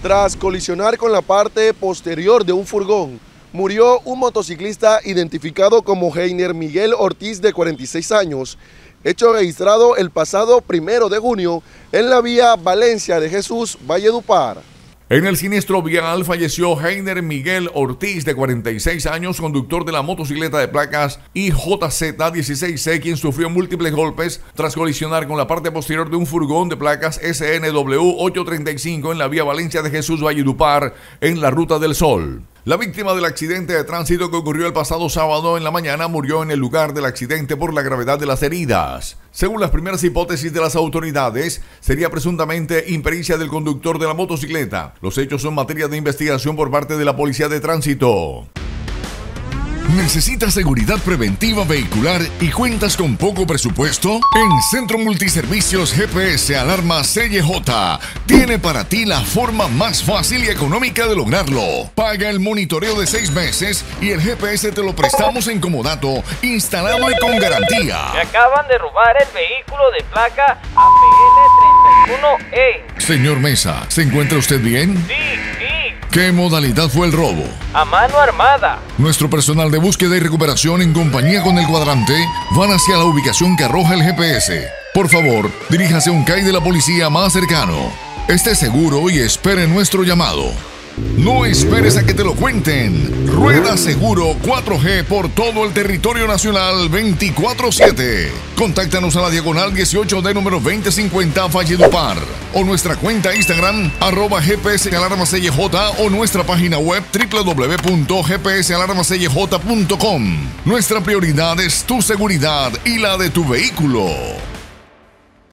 Tras colisionar con la parte posterior de un furgón, murió un motociclista identificado como Heiner Miguel Ortiz, de 46 años, hecho registrado el pasado 1 de junio en la vía Valencia de Jesús, Valledupar. En el siniestro vial falleció Heiner Miguel Ortiz, de 46 años, conductor de la motocicleta de placas IJZ16C, quien sufrió múltiples golpes tras colisionar con la parte posterior de un furgón de placas SNW 835 en la vía Valencia de Jesús, Valledupar, en la Ruta del Sol. La víctima del accidente de tránsito que ocurrió el pasado sábado en la mañana murió en el lugar del accidente por la gravedad de las heridas. Según las primeras hipótesis de las autoridades, sería presuntamente impericia del conductor de la motocicleta. Los hechos son materia de investigación por parte de la Policía de Tránsito. ¿Necesitas seguridad preventiva vehicular y cuentas con poco presupuesto? En Centro Multiservicios GPS Alarma CJ tiene para ti la forma más fácil y económica de lograrlo. Paga el monitoreo de 6 meses y el GPS te lo prestamos en comodato, instalado y con garantía. Me acaban de robar el vehículo de placa APN31E. Señor Mesa, ¿se encuentra usted bien? Sí. ¿Qué modalidad fue el robo? A mano armada. Nuestro personal de búsqueda y recuperación en compañía con el cuadrante van hacia la ubicación que arroja el GPS. Por favor, diríjase a un CAI de la policía más cercano. Esté seguro y espere nuestro llamado. No esperes a que te lo cuenten. Rueda Seguro 4G por todo el territorio nacional 24/7. Contáctanos a la diagonal 18D número 2050 Valledupar o nuestra cuenta Instagram @GPS-alarma-CJ o nuestra página web www.gpsalarma-cj.com. Nuestra prioridad es tu seguridad y la de tu vehículo.